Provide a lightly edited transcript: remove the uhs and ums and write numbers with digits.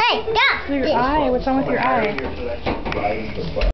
Hey, go! Your eye. What's wrong with your eye?